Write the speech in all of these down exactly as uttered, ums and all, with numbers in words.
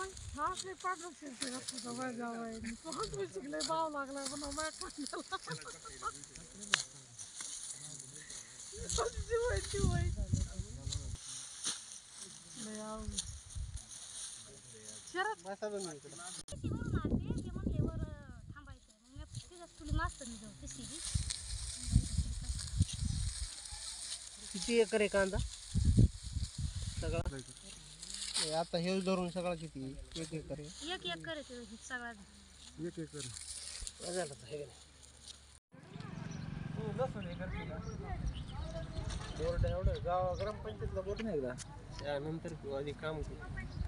हा ते पाठवू शकते का तुझा वय जावं तुम्ही शिकले भाव लागलाय पण माझ्या किती एकर आहे कांदा सगळा? आता हे धरून सगळा किती? एक एकर आहे. एक एकर आहे सगळा. एक एकर झालं तर हे लसूण एकर बोर्ड एवढं गाव ग्रामपंचायतला बोर्ड नाही एकदा त्यानंतर आधी काम करू.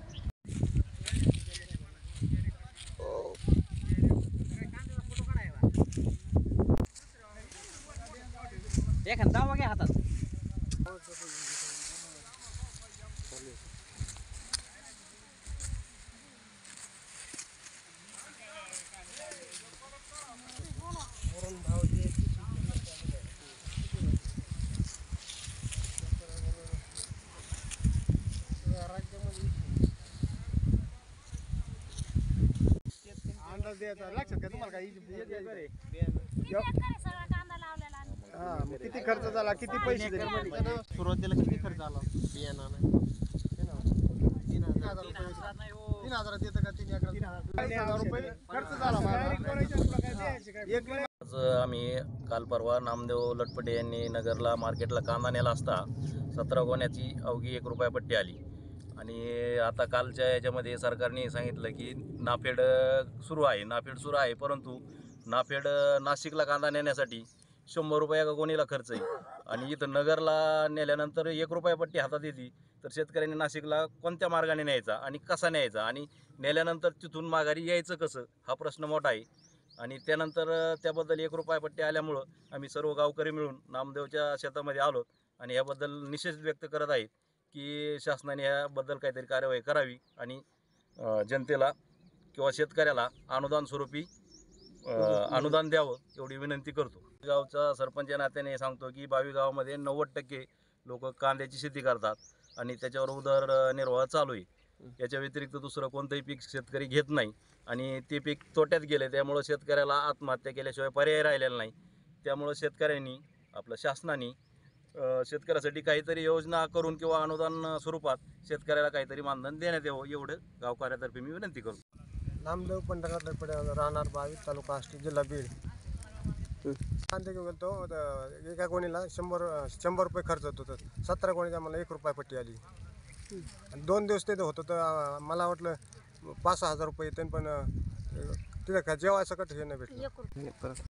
एखादा दावा घ्या हातात. भाव जे अंदाज द्यायचा लक्षात का तुम्हाला? काही किती खर्च झाला, किती पैसे सुरुवातीला किती खर्च आला बियाणा? तीन हजार तीन हजारात येतं का? तीन हजार रुपये खर्च झाला माझा. आज आम्ही काल परवा नामदेव लटपटे यांनी नगरला मार्केटला कांदा नेला असता सतरा गोण्याची अवघी एक रुपया पट्टी आली. आणि आता कालच्या याच्यामध्ये सरकारने सांगितलं की नाफेड सुरू आहे नाफेड सुरू आहे परंतु नाफेड नाशिकला कांदा नेण्यासाठी शंभर रुपया का गोणीला खर्च आहे. आणि इथं नगरला नेल्यानंतर एक रुपया पट्टी हातात येते. तर शेतकऱ्यांनी नाशिकला कोणत्या मार्गाने न्यायचा आणि कसा न्यायचा आणि नेल्यानंतर तिथून माघारी यायचं कसं हा प्रश्न मोठा आहे. आणि त्यानंतर त्याबद्दल एक रुपया पट्टी आल्यामुळं आम्ही सर्व गावकरी मिळून नामदेवच्या शेतामध्ये आलो आणि याबद्दल निषेध व्यक्त करत आहेत की शासनाने याबद्दल काहीतरी कार्यवाही करावी आणि जनतेला किंवा शेतकऱ्याला अनुदान स्वरूपी अनुदान द्यावं एवढी विनंती करतो. गावचा सरपंच या नात्याने सांगतो की बावी गावामध्ये नव्वद टक्के लोक कांद्याची शेती करतात आणि त्याच्यावर उदरनिर्वाह चालू आहे. याच्या व्यतिरिक्त दुसरं कोणतंही पीक शेतकरी घेत नाही आणि ते पीक तोट्यात गेले त्यामुळं शेतकऱ्याला आत्महत्या केल्याशिवाय पर्याय राहिलेला नाही. त्यामुळं शेतकऱ्यांनी आपलं शासनाने शेतकऱ्यासाठी काहीतरी योजना करून किंवा अनुदान स्वरूपात शेतकऱ्याला काहीतरी मानधन देण्यात यावं एवढं गावकऱ्यातर्फे मी विनंती करतो. नामदेव पंढरनाथ लटपटे राहणार बावी तालुका आष्टी जिल्हा बीड. कांदे घेऊन गेलो एका कोणीला शंभर शंभर रुपये खर्च होत होतं. सतरा कोणीचा मला एक रुपया पट्टी आली आणि दोन दिवस तिथं होतं तर मला वाटलं पाच सहा हजार रुपये येते पण तिथं जेवाय सकट हे नाही भेटलं.